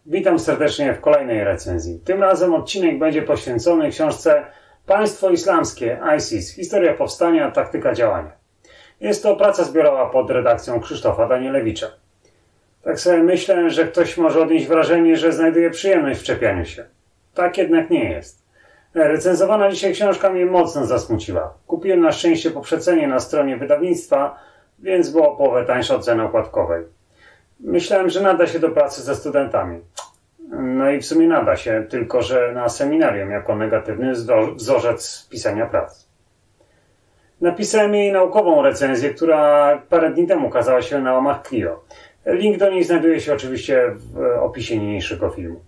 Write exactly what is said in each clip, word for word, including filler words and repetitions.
Witam serdecznie w kolejnej recenzji. Tym razem odcinek będzie poświęcony książce Państwo Islamskie ISIS. Historia powstania, taktyka działania. Jest to praca zbiorowa pod redakcją Krzysztofa Danielewicza. Tak sobie myślę, że ktoś może odnieść wrażenie, że znajduje przyjemność w czepianiu się. Tak jednak nie jest. Recenzowana dzisiaj książka mnie mocno zasmuciła. Kupiłem na szczęście po przecenie na stronie wydawnictwa, więc było o połowę tańsza od ceny okładkowej. Myślałem, że nada się do pracy ze studentami. No i w sumie nada się, tylko że na seminarium jako negatywny wzorzec pisania prac. Napisałem jej naukową recenzję, która parę dni temu ukazała się na łamach Clio. Link do niej znajduje się oczywiście w opisie niniejszego filmu.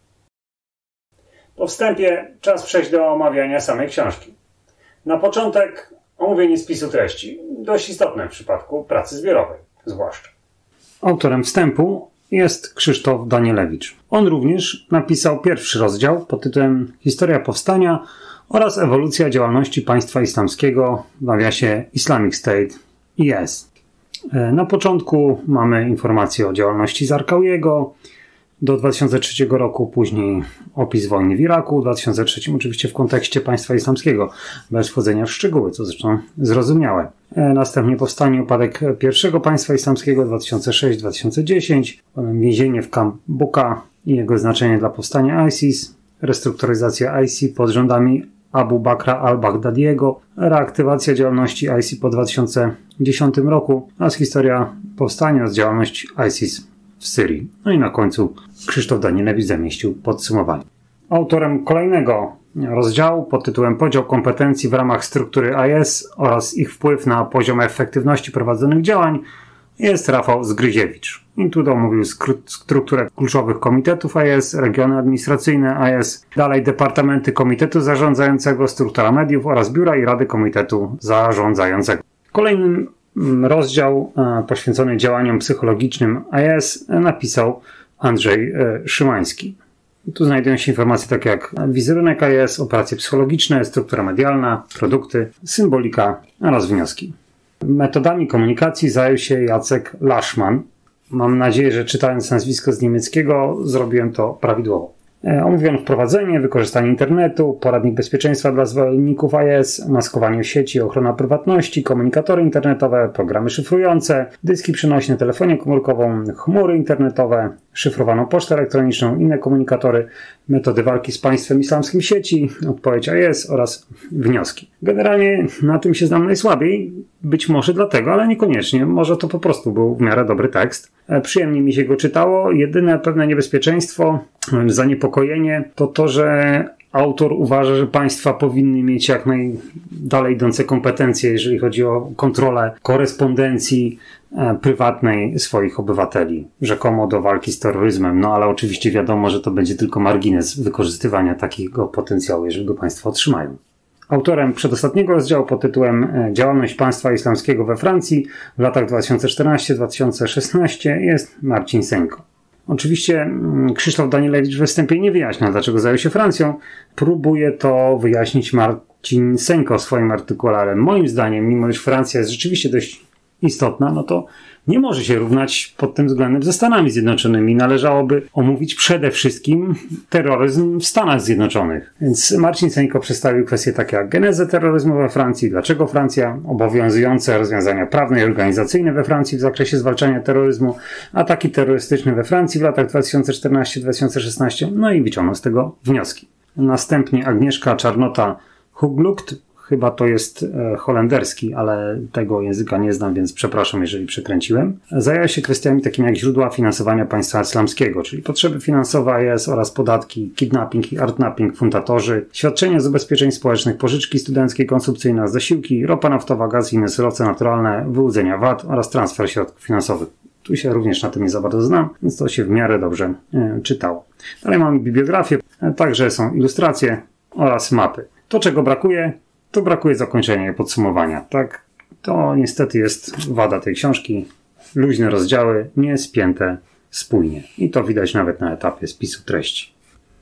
Po wstępie czas przejść do omawiania samej książki. Na początek omówienie spisu treści, dość istotne w przypadku pracy zbiorowej zwłaszcza. Autorem wstępu jest Krzysztof Danielewicz. On również napisał pierwszy rozdział pod tytułem Historia powstania oraz ewolucja działalności państwa islamskiego, w nawiasie Islamic State I S. Na początku mamy informacje o działalności Zarkawiego do dwa tysiące trzeciego roku, później opis wojny w Iraku, w dwa tysiące trzecim oczywiście w kontekście państwa islamskiego, bez wchodzenia w szczegóły, co zresztą zrozumiałe. Następnie powstanie, upadek pierwszego państwa islamskiego dwa tysiące szósty do dwa tysiące dziesiątego, potem więzienie w Camp Bucca i jego znaczenie dla powstania ISIS, restrukturyzacja I S I pod rządami Abu Bakra al-Baghdadiego, reaktywacja działalności I S I po dwa tysiące dziesiątym roku oraz historia powstania z działalności ISIS w Syrii. No i na końcu Krzysztof Danielewicz zamieścił podsumowanie. Autorem kolejnego rozdziału pod tytułem Podział kompetencji w ramach struktury I S oraz ich wpływ na poziom efektywności prowadzonych działań jest Rafał Zgryziewicz. I tu omówił strukturę kluczowych komitetów I S, regiony administracyjne I S, dalej departamenty komitetu zarządzającego, struktura mediów oraz biura i rady komitetu zarządzającego. Kolejnym rozdział poświęcony działaniom psychologicznym I S napisał Andrzej Szymański. Tu znajdują się informacje takie jak wizerunek I S, operacje psychologiczne, struktura medialna, produkty, symbolika oraz wnioski. Metodami komunikacji zajął się Jacek Laszman. Mam nadzieję, że czytając nazwisko z niemieckiego zrobiłem to prawidłowo. Omówiono wprowadzenie, wykorzystanie internetu, poradnik bezpieczeństwa dla zwolenników I S, maskowanie sieci, ochrona prywatności, komunikatory internetowe, programy szyfrujące, dyski przenośne, telefonię komórkową, chmury internetowe, szyfrowaną pocztę elektroniczną, inne komunikatory, metody walki z państwem islamskim sieci, odpowiedź I S oraz wnioski. Generalnie na tym się znam najsłabiej, być może dlatego, ale niekoniecznie. Może to po prostu był w miarę dobry tekst. Przyjemnie mi się go czytało. Jedyne pewne niebezpieczeństwo, zaniepokojenie to to, że autor uważa, że państwa powinny mieć jak najdalej idące kompetencje, jeżeli chodzi o kontrolę korespondencji prywatnej swoich obywateli, rzekomo do walki z terroryzmem. No ale oczywiście wiadomo, że to będzie tylko margines wykorzystywania takiego potencjału, jeżeli go państwo otrzymają. Autorem przedostatniego rozdziału pod tytułem Działalność państwa islamskiego we Francji w latach dwa tysiące czternastym do dwa tysiące szesnastego jest Marcin Seńko. Oczywiście Krzysztof Danielewicz we wstępie nie wyjaśnia, dlaczego zajął się Francją. Próbuje to wyjaśnić Marcin Seńko w swoim artykule, ale moim zdaniem, mimo iż Francja jest rzeczywiście dość istotna, no to nie może się równać pod tym względem ze Stanami Zjednoczonymi. Należałoby omówić przede wszystkim terroryzm w Stanach Zjednoczonych. Więc Marcin Seńko przedstawił kwestie takie jak genezę terroryzmu we Francji, dlaczego Francja, obowiązujące rozwiązania prawne i organizacyjne we Francji w zakresie zwalczania terroryzmu, ataki terrorystyczne we Francji w latach dwa tysiące czternastym do dwa tysiące szesnastego, no i wyciągnął z tego wnioski. Następnie Agnieszka Czarnota-Huglucht, chyba to jest e, holenderski, ale tego języka nie znam, więc przepraszam, jeżeli przekręciłem. Zajęła się kwestiami takimi jak źródła finansowania państwa islamskiego, czyli potrzeby finansowe I S oraz podatki, kidnapping i artnapping, fundatorzy, świadczenia z ubezpieczeń społecznych, pożyczki studenckie, konsumpcyjne, zasiłki, ropa naftowa, gaz i inne surowce naturalne, wyłudzenia V A T oraz transfer środków finansowych. Tu się również na tym nie za bardzo znam, więc to się w miarę dobrze e, czytało. Dalej mamy bibliografię, e, także są ilustracje oraz mapy. To, czego brakuje, to brakuje zakończenia i podsumowania. Tak, to niestety jest wada tej książki. Luźne rozdziały, nie spięte spójnie. I to widać nawet na etapie spisu treści.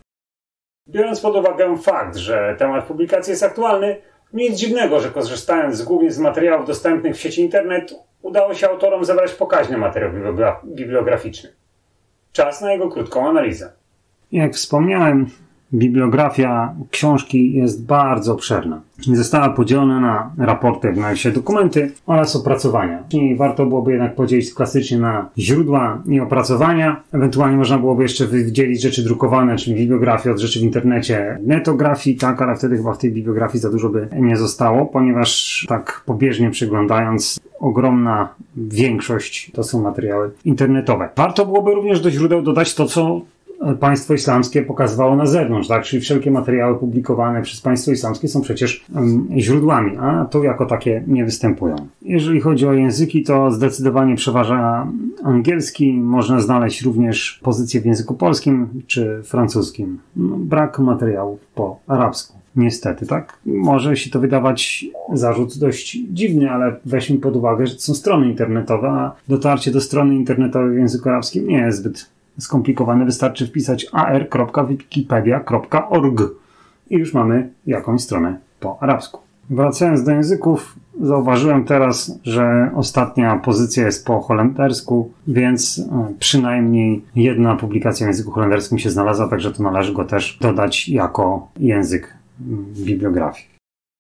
Biorąc pod uwagę fakt, że temat publikacji jest aktualny, nic dziwnego, że korzystając głównie z materiałów dostępnych w sieci internet, udało się autorom zebrać pokaźny materiał bibliograficzny. Czas na jego krótką analizę. Jak wspomniałem, bibliografia książki jest bardzo obszerna. Została podzielona na raporty, jak na się dokumenty oraz opracowania. I warto byłoby jednak podzielić klasycznie na źródła i opracowania. Ewentualnie można byłoby jeszcze wydzielić rzeczy drukowane, czyli bibliografię od rzeczy w internecie, netografii, tak, ale wtedy chyba w tej bibliografii za dużo by nie zostało, ponieważ tak pobieżnie przeglądając, ogromna większość to są materiały internetowe. Warto byłoby również do źródeł dodać to, co państwo islamskie pokazywało na zewnątrz, tak? Czyli wszelkie materiały publikowane przez państwo islamskie są przecież um, źródłami, a tu jako takie nie występują. Jeżeli chodzi o języki, to zdecydowanie przeważa angielski. Można znaleźć również pozycję w języku polskim czy francuskim. No, brak materiałów po arabsku. Niestety, tak? Może się to wydawać zarzut dość dziwny, ale weźmy pod uwagę, że to są strony internetowe, a dotarcie do strony internetowej w języku arabskim nie jest zbyt skomplikowane. Wystarczy wpisać a r kropka wikipedia kropka org i już mamy jakąś stronę po arabsku. Wracając do języków, zauważyłem teraz, że ostatnia pozycja jest po holendersku, więc przynajmniej jedna publikacja w języku holenderskim się znalazła, także to należy go też dodać jako język bibliografii.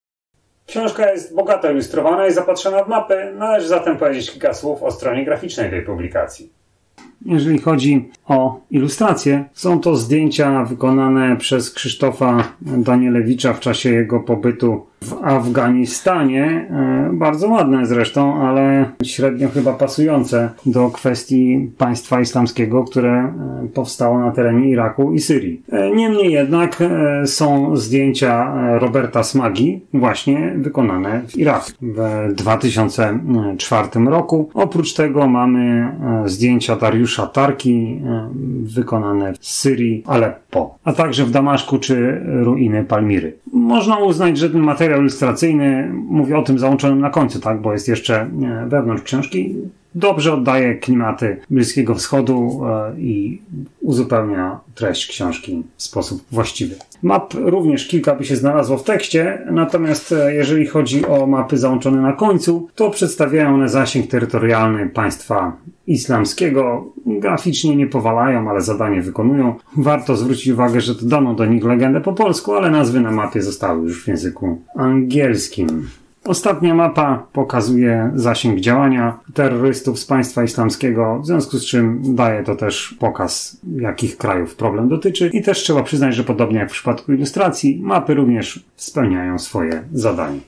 Książka jest bogato ilustrowana i zapatrzona w mapy, należy zatem powiedzieć kilka słów o stronie graficznej tej publikacji. Jeżeli chodzi o ilustracje, są to zdjęcia wykonane przez Krzysztofa Danielewicza w czasie jego pobytu w Afganistanie. Bardzo ładne zresztą, ale średnio chyba pasujące do kwestii państwa islamskiego, które powstało na terenie Iraku i Syrii. Niemniej jednak są zdjęcia Roberta Smagi właśnie wykonane w Iraku w dwa tysiące czwartym roku. Oprócz tego mamy zdjęcia Dariusza Tarki wykonane w Syrii, Aleppo, a także w Damaszku czy ruiny Palmiry. Można uznać, że ten materiał ilustracyjny, mówię o tym załączonym na końcu, tak, bo jest jeszcze wewnątrz książki, dobrze oddaje klimaty Bliskiego Wschodu i uzupełnia treść książki w sposób właściwy. Map również kilka by się znalazło w tekście, natomiast jeżeli chodzi o mapy załączone na końcu, to przedstawiają one zasięg terytorialny państwa islamskiego. Graficznie nie powalają, ale zadanie wykonują. Warto zwrócić uwagę, że dodano do nich legendę po polsku, ale nazwy na mapie zostały już w języku angielskim. Ostatnia mapa pokazuje zasięg działania terrorystów z państwa islamskiego, w związku z czym daje to też pokaz, jakich krajów problem dotyczy. I też trzeba przyznać, że podobnie jak w przypadku ilustracji, mapy również spełniają swoje zadanie.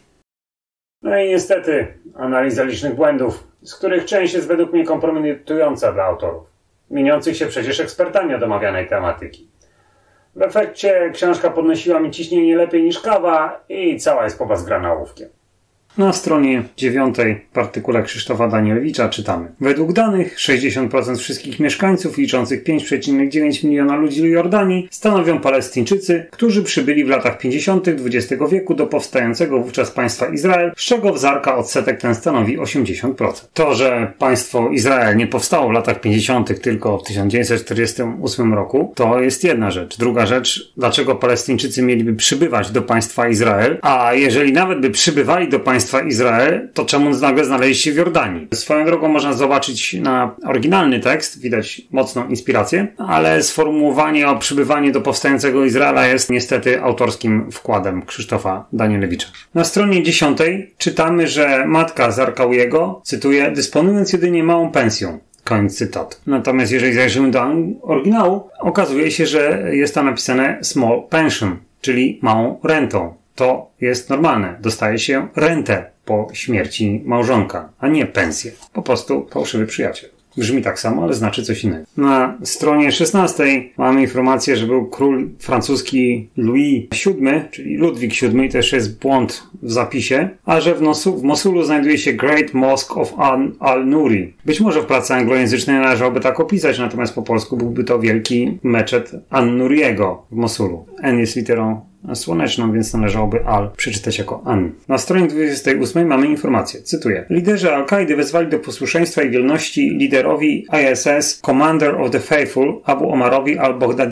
No i niestety analiza licznych błędów, z których część jest według mnie kompromitująca dla autorów, mieniących się przecież ekspertami od omawianej tematyki. W efekcie książka podnosiła mi ciśnienie lepiej niż kawa i cała jest pobazgrana ołówkiem. Na stronie dziewiątej w artykule Krzysztofa Danielewicza czytamy: według danych sześćdziesiąt procent wszystkich mieszkańców liczących pięć przecinek dziewięć miliona ludzi Jordanii stanowią Palestyńczycy, którzy przybyli w latach pięćdziesiątych dwudziestego wieku do powstającego wówczas państwa Izrael, z czego wzarka odsetek ten stanowi osiemdziesiąt procent. To, że państwo Izrael nie powstało w latach pięćdziesiątych tylko w tysiąc dziewięćset czterdziestym ósmym roku, to jest jedna rzecz. Druga rzecz, dlaczego Palestyńczycy mieliby przybywać do państwa Izrael, a jeżeli nawet by przybywali do państwa Izrael, to czemu nagle znaleźli się w Jordanii? Swoją drogą można zobaczyć na oryginalny tekst, widać mocną inspirację, ale sformułowanie o przybywaniu do powstającego Izraela jest niestety autorskim wkładem Krzysztofa Danielewicza. Na stronie dziesiątej czytamy, że matka Zarkawiego, cytuję, dysponując jedynie małą pensją. Koniec cytatu. Natomiast jeżeli zajrzymy do oryginału, okazuje się, że jest tam napisane small pension, czyli małą rentą. To jest normalne. Dostaje się rentę po śmierci małżonka, a nie pensję. Po prostu fałszywy przyjaciel. Brzmi tak samo, ale znaczy coś innego. Na stronie szesnastej mamy informację, że był król francuski Louis siódmy, czyli Ludwik siódmy, i też jest błąd w zapisie, a że w, Nosu, w Mosulu znajduje się Great Mosque of Al-Nuri. Być może w pracy anglojęzycznej należałoby tak opisać, natomiast po polsku byłby to wielki meczet An-Nuriego w Mosulu. N jest literą słoneczną, więc należałoby Al przeczytać jako An. Na stronie dwudziestej ósmej mamy informację, cytuję: liderzy Al-Kaidy wezwali do posłuszeństwa i wierności liderowi I S S Commander of the Faithful Abu Omarowi al-Baghdadiemu.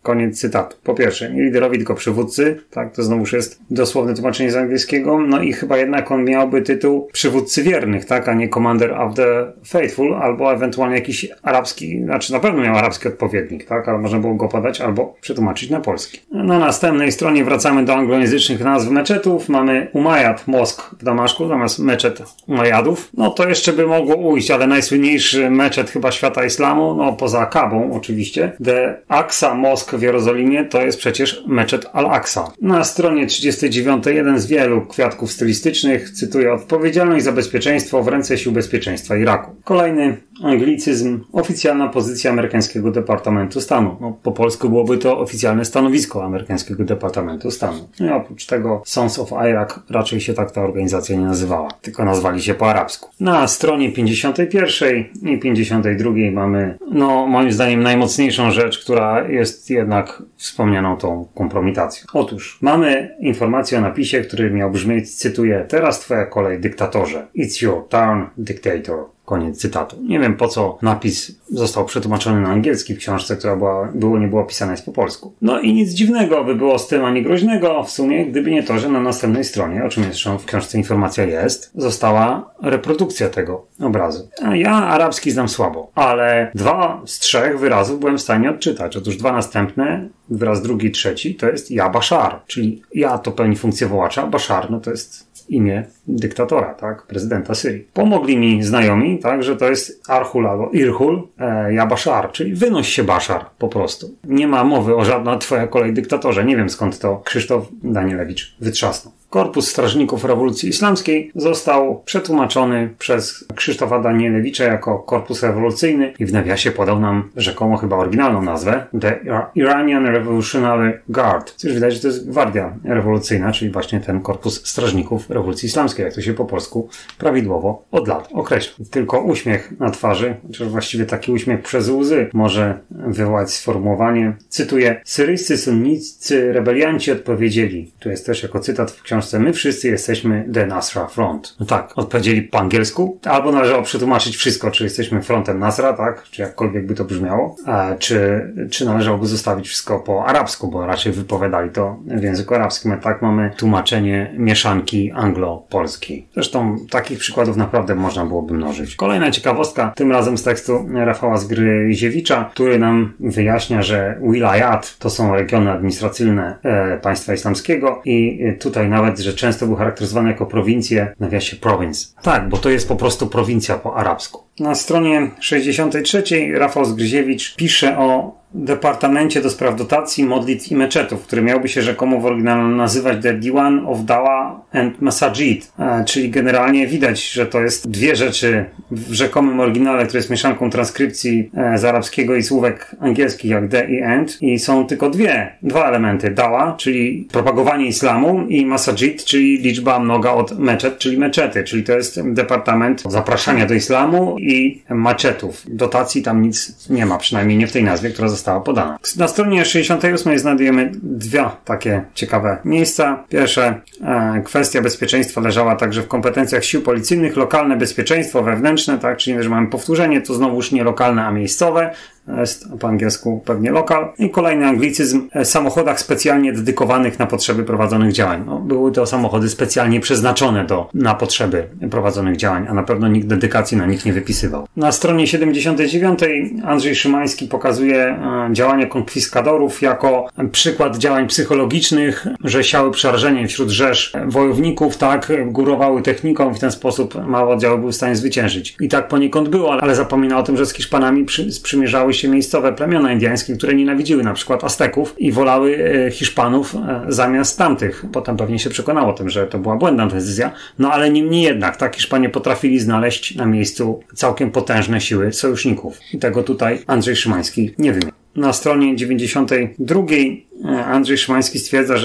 Koniec cytatu. Po pierwsze, nie liderowi, tylko przywódcy. Tak, to znowuż jest dosłowne tłumaczenie z angielskiego. No i chyba jednak on miałby tytuł przywódcy wiernych, tak, a nie Commander of the Faithful, albo ewentualnie jakiś arabski, znaczy na pewno miał arabski odpowiednik, tak, ale można było go podać albo przetłumaczyć na polski. Na następnej stronie wracamy do anglojęzycznych nazw meczetów. Mamy Umayyad Mosk w Damaszku, zamiast meczet Umayyadów. No to jeszcze by mogło ujść, ale najsłynniejszy meczet chyba świata islamu, no poza Kabą oczywiście, The Aqsa Mosque w Jerozolimie, to jest przecież meczet Al-Aqsa. Na stronie trzydziestej dziewiątej jeden z wielu kwiatków stylistycznych, cytuję: odpowiedzialność za bezpieczeństwo w ręce sił bezpieczeństwa Iraku. Kolejny anglicyzm, oficjalna pozycja amerykańskiego Departamentu Stanu. No, po polsku byłoby to oficjalne stanowisko amerykańskiego Departamentu Stanu. No i oprócz tego Sons of Iraq raczej się tak ta organizacja nie nazywała, tylko nazwali się po arabsku. Na stronie pięćdziesiątej pierwszej i pięćdziesiątej drugiej mamy, no moim zdaniem, najmocniejszą rzecz, która jest jednak wspomnianą tą kompromitacją. Otóż mamy informację o napisie, który miał brzmieć, cytuję: teraz twoja kolej, dyktatorze. It's your turn, dictator. Koniec cytatu. Nie wiem, po co napis został przetłumaczony na angielski w książce, która była, było nie było pisana jest po polsku. No i nic dziwnego by było z tym, ani groźnego w sumie, gdyby nie to, że na następnej stronie, o czym zresztą w książce informacja jest, została reprodukcja tego obrazu. A ja arabski znam słabo, ale dwa z trzech wyrazów byłem w stanie odczytać. Otóż dwa następne, wyraz drugi i trzeci, to jest ja Bashar, czyli ja to pełni funkcję wołacza, Bashar, no to jest imię dyktatora, tak, prezydenta Syrii. Pomogli mi znajomi, tak, że to jest Arhul albo Irhul, e, ja Bashar, czyli wynoś się Bashar, po prostu. Nie ma mowy o żadna twoja kolej dyktatorze. Nie wiem, skąd to Krzysztof Danielewicz wytrzasnął. Korpus Strażników Rewolucji Islamskiej został przetłumaczony przez Krzysztofa Danielewicza jako Korpus Rewolucyjny i w nawiasie podał nam rzekomo chyba oryginalną nazwę The Iranian Revolutionary Guard. Cóż, widać, że to jest gwardia rewolucyjna, czyli właśnie ten Korpus Strażników Rewolucji Islamskiej, jak to się po polsku prawidłowo od lat określa. Tylko uśmiech na twarzy, czy właściwie taki uśmiech przez łzy może wywołać sformułowanie, cytuję: syryjscy sunniccy rebelianci odpowiedzieli, tu jest też jako cytat w książce, my wszyscy jesteśmy The Nasra Front. No tak, odpowiedzieli po angielsku, albo należało przetłumaczyć wszystko, czy jesteśmy frontem Nasra, tak, czy jakkolwiek by to brzmiało, a czy, czy należałoby zostawić wszystko po arabsku, bo raczej wypowiadali to w języku arabskim, a tak mamy tłumaczenie mieszanki anglo-polskiej. Zresztą takich przykładów naprawdę można byłoby mnożyć. Kolejna ciekawostka, tym razem z tekstu Rafała Zgryziewicza, który nam wyjaśnia, że wilayat to są regiony administracyjne e, państwa islamskiego i tutaj nawet, że często był charakteryzowany jako prowincję, w nawiasie province. Tak, bo to jest po prostu prowincja po arabsku. Na stronie sześćdziesiątej trzeciej Rafał Zgryziewicz pisze o Departamencie do Spraw Dotacji, Modlitw i Meczetów, który miałby się rzekomo w oryginale nazywać The Diwan of Dawa and Masajid, e, czyli generalnie widać, że to jest dwie rzeczy w rzekomym oryginale, które jest mieszanką transkrypcji e, z arabskiego i słówek angielskich jak the i and, i są tylko dwie, dwa elementy: Dawa, czyli propagowanie islamu, i Masajid, czyli liczba mnoga od meczet, czyli meczety, czyli to jest departament zapraszania do islamu i maczetów. Dotacji tam nic nie ma, przynajmniej nie w tej nazwie, która została podana. Na stronie sześćdziesiątej ósmej znajdujemy dwa takie ciekawe miejsca. Pierwsze, e, kwestia bezpieczeństwa leżała także w kompetencjach sił policyjnych, lokalne bezpieczeństwo wewnętrzne, tak, czyli że mamy powtórzenie, to znowuż nie lokalne, a miejscowe. Jest po angielsku pewnie lokal. I kolejny anglicyzm, e, samochodach specjalnie dedykowanych na potrzeby prowadzonych działań. No, były to samochody specjalnie przeznaczone do, na potrzeby prowadzonych działań, a na pewno nikt dedykacji na nich nie wypisywał. Na stronie siedemdziesiątej dziewiątej Andrzej Szymański pokazuje e, działania konfiskadorów jako przykład działań psychologicznych, że siały przerażenie wśród rzesz wojowników, tak, górowały techniką i w ten sposób małe oddziały były w stanie zwyciężyć. I tak poniekąd było, ale zapomina o tym, że z Hiszpanami przy, sprzymierzały się miejscowe plemiona indyjskie, które nienawidziły na przykład Azteków i wolały e, Hiszpanów e, zamiast tamtych. Potem pewnie się przekonało o tym, że to była błędna decyzja, no ale niemniej jednak, tak, Hiszpanie potrafili znaleźć na miejscu całkiem potężne siły sojuszników. I tego tutaj Andrzej Szymański nie wymienił. Na stronie dziewięćdziesiątej drugiej Andrzej Szymański stwierdza, że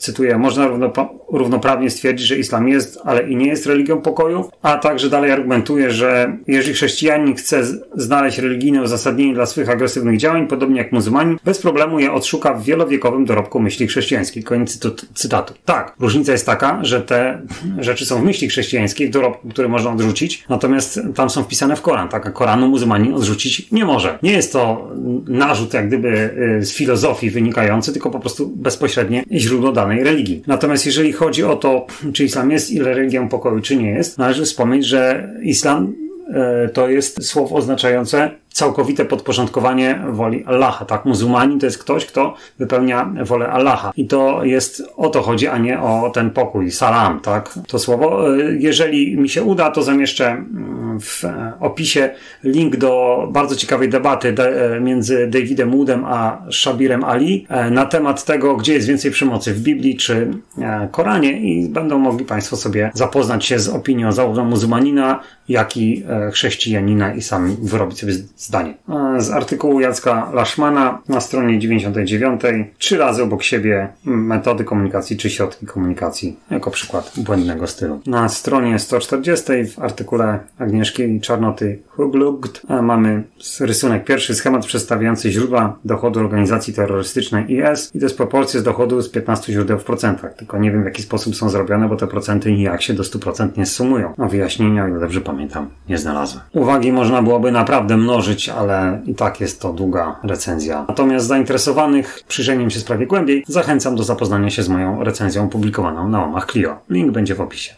cytuję, można równo, równoprawnie stwierdzić, że islam jest, ale i nie jest religią pokoju, a także dalej argumentuje, że jeżeli chrześcijanin chce znaleźć religijne uzasadnienie dla swych agresywnych działań, podobnie jak muzułmanin, bez problemu je odszuka w wielowiekowym dorobku myśli chrześcijańskiej. Koniec cytatu. Tak, różnica jest taka, że te rzeczy są w myśli chrześcijańskiej, w dorobku, który można odrzucić, natomiast tam są wpisane w Koran, tak, a Koranu muzułmanin odrzucić nie może. Nie jest to narzut jak gdyby z filozofii wynikający, tylko po prostu bezpośrednie źródło danej religii. Natomiast jeżeli chodzi o to, czy islam jest ile religią pokoju, czy nie jest, należy wspomnieć, że islam e, to jest słowo oznaczające całkowite podporządkowanie woli Allaha, tak? Muzułmanin to jest ktoś, kto wypełnia wolę Allaha. I to jest, o to chodzi, a nie o ten pokój, salam, tak? To słowo. Jeżeli mi się uda, to zamieszczę w opisie link do bardzo ciekawej debaty między Davidem Woodem a Shabirem Ali na temat tego, gdzie jest więcej przemocy, w Biblii czy Koranie, i będą mogli Państwo sobie zapoznać się z opinią zarówno muzułmanina, jak i chrześcijanina i sami wyrobić sobie zdanie. Z artykułu Jacka Laszmana na stronie dziewięćdziesiątej dziewiątej. Trzy razy obok siebie metody komunikacji czy środki komunikacji jako przykład błędnego stylu. Na stronie sto czterdziestej w artykule Agnieszki Czarnoty Huglugt mamy rysunek pierwszy, schemat przedstawiający źródła dochodu organizacji terrorystycznej I S i to jest proporcje z dochodu z piętnastu źródeł w procentach. Tylko nie wiem, w jaki sposób są zrobione, bo te procenty nijak się do stu procent nie sumują. A wyjaśnienia, o ile dobrze pamiętam, nie znalazłem. Uwagi można byłoby naprawdę mnożyć, ale i tak jest to długa recenzja. Natomiast zainteresowanych przyjrzeniem się sprawie głębiej zachęcam do zapoznania się z moją recenzją publikowaną na łamach Clio. Link będzie w opisie.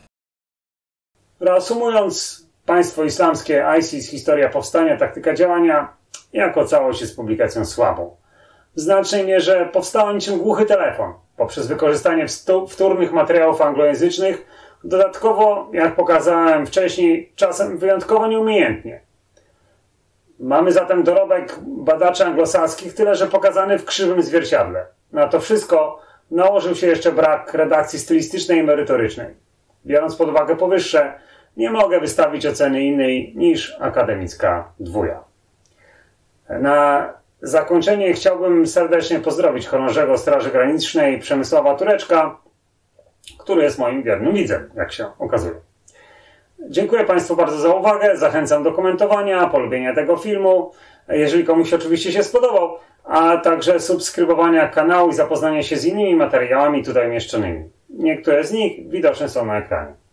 Reasumując, państwo islamskie, ISIS, historia powstania, taktyka działania, jako całość jest publikacją słabą. W znacznej mierze powstała niczym głuchy telefon, poprzez wykorzystanie wtórnych materiałów anglojęzycznych, dodatkowo, jak pokazałem wcześniej, czasem wyjątkowo nieumiejętnie. Mamy zatem dorobek badaczy anglosaskich, tyle że pokazany w krzywym zwierciadle. Na to wszystko nałożył się jeszcze brak redakcji stylistycznej i merytorycznej. Biorąc pod uwagę powyższe, nie mogę wystawić oceny innej niż akademicka dwuja. Na zakończenie chciałbym serdecznie pozdrowić chorążego Straży Granicznej Przemysława Tureczka, który jest moim wiernym widzem, jak się okazuje. Dziękuję Państwu bardzo za uwagę, zachęcam do komentowania, polubienia tego filmu, jeżeli komuś oczywiście się spodobał, a także subskrybowania kanału i zapoznania się z innymi materiałami tutaj umieszczonymi. Niektóre z nich widoczne są na ekranie.